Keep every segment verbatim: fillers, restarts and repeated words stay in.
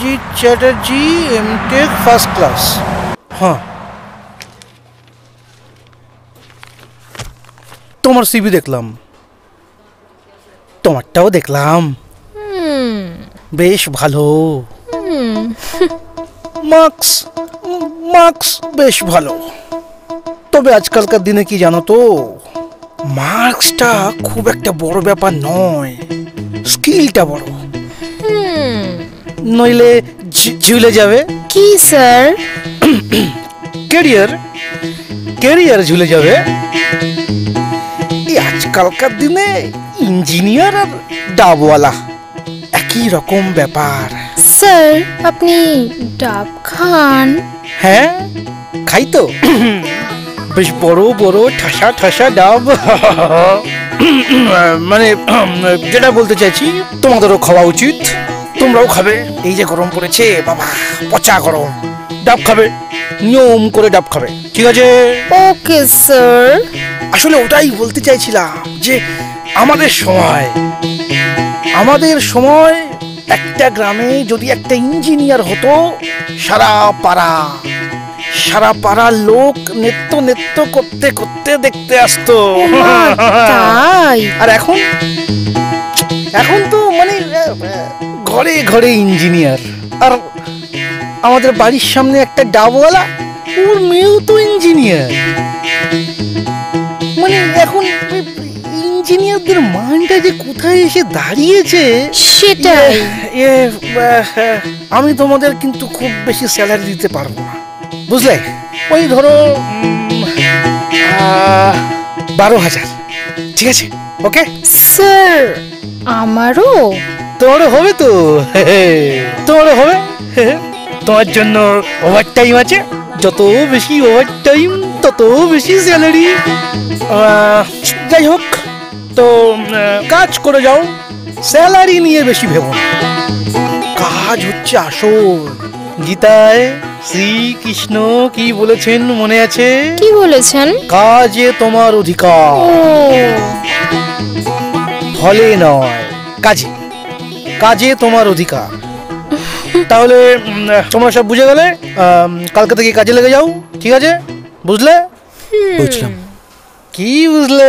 Arijit Chatterjee, M Tech first class. হ্যাঁ, তোমার CV দেখলাম, তোমারটাও দেখলাম, বেশ ভালো। মার্কস মার্কস বেশ ভালো, তবে আজকালকার দিনে কি জানো তো, মার্কসটা খুব একটা বড় ব্যাপার নয়, স্কিলটা বড়। নইলে ঝুলে যাবে। কি স্যার? ক্যারিয়ার ক্যারিয়ার ঝুলে যাবে। এই আজকালকার দিনে ইঞ্জিনিয়ার আর ডাবওয়ালা একই রকম ব্যাপার। স্যার আপনি ডাব খান? হ্যাঁ খাই তো, বেশ বড় বড় ঠাসা ঠাসা ডাব। মানে যেটা বলতে চাইছি, তোমাদেরও খাওয়া উচিত, তোমরাও খাবে। এই যে গরম পড়েছে বাবা, পচা গরম, ডাব খাবে, নিয়ম করে ডাব খাবে, ঠিক আছে? Okay sir. আসলে ওটাই বলতে চাইছিলাম যে আমাদের সময় আমাদের সময় একটা গ্রামে যদি একটা ইঞ্জিনিয়ার হতো, সারা পাড়া সারা পাড়ার লোক নৃত্য নৃত্য করতে করতে দেখতে আসতো। তাই? আর এখন এখন তো মানে ঘরে ঘরে ইঞ্জিনিয়ার। আর আমাদের বাড়ির সামনে একটা ডাবওয়ালা, ওর মেয়েও তো ইঞ্জিনিয়ার। মানে এখন ইঞ্জিনিয়ারদের মানটা যে কোথায় এসে দাঁড়িয়েছে সেটাই। আমি তোমাদের কিন্তু খুব বেশি স্যালারি দিতে পারবো না, বুঝলে? ওই ধরো বারো হাজার, ঠিক আছে? ওকে স্যার আমারও তোমারও হবে তো, তোমারও হবে। তোমার জন্য ওভার টাইম আছে, যত বেশি ওভার টাইম তত বেশি স্যালারি। যাই হোক, তো কাজ করে যাও, স্যালারি নিয়ে বেশি ভেবো না। কাজ হচ্ছে আসল। গীতায় শ্রীকৃষ্ণ কি বলেছেন মনে আছে? কি বলেছেন? কাজে তোমার অধিকার, ফলে নয়, কাজে কাজে তোমার অধিকার। তাহলে তোমরা সব বুঝে গেলে, কালকে থেকে কাজে লেগে যাও, ঠিক আছে? বুঝলে? বুঝলাম। কি বুঝলে?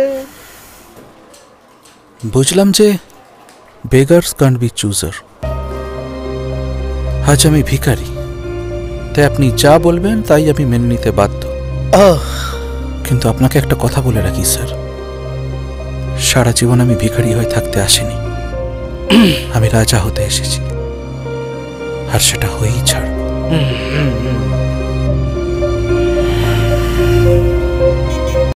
বুঝলাম যে বেগার্স কান্ট বি চুজার। আজ আমি ভিখারি, তাই আপনি যা বলবেন তাই আমি মেনে নিতে বাধ্য। কিন্তু আপনাকে একটা কথা বলে রাখি স্যার, সারা জীবন আমি ভিখারি হয়ে থাকতে আসিনি, আমি রাজা হতে এসেছি, আর সেটা হয়েই ছাড়ব।